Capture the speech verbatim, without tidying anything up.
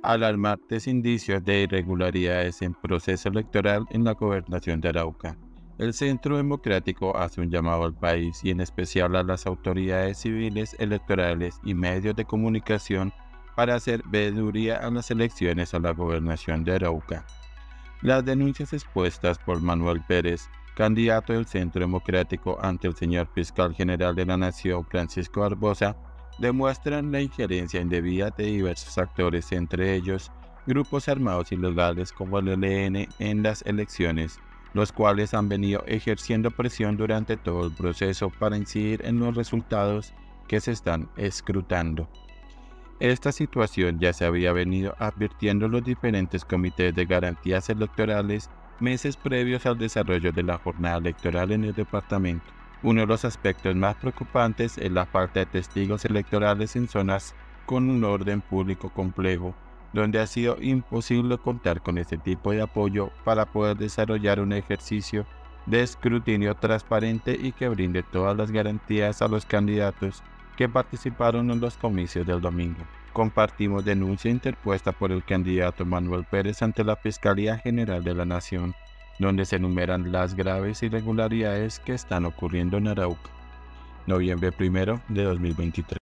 alarmantes indicios de irregularidades en proceso electoral en la gobernación de Arauca. El Centro Democrático hace un llamado al país y en especial a las autoridades civiles, electorales y medios de comunicación para hacer veeduría a las elecciones a la gobernación de Arauca. Las denuncias expuestas por Manuel Pérez, candidato del Centro Democrático ante el señor Fiscal General de la Nación, Francisco Barbosa, demuestran la injerencia indebida de diversos actores, entre ellos grupos armados ilegales como el E L N, en las elecciones, los cuales han venido ejerciendo presión durante todo el proceso para incidir en los resultados que se están escrutando. Esta situación ya se había venido advirtiendo en los diferentes comités de garantías electorales meses previos al desarrollo de la jornada electoral en el departamento. Uno de los aspectos más preocupantes es la falta de testigos electorales en zonas con un orden público complejo, donde ha sido imposible contar con este tipo de apoyo para poder desarrollar un ejercicio de escrutinio transparente y que brinde todas las garantías a los candidatos que participaron en los comicios del domingo. Compartimos denuncia interpuesta por el candidato Manuel Pérez ante la Fiscalía General de la Nación, donde se enumeran las graves irregularidades que están ocurriendo en Arauca. Noviembre primero de dos mil veintitrés.